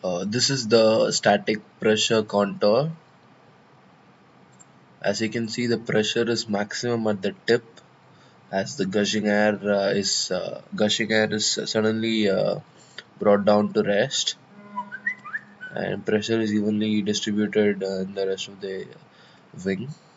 This is the static pressure contour. As you can see, the pressure is maximum at the tip as the gushing air is suddenly brought down to rest, and pressure is evenly distributed in the rest of the wing.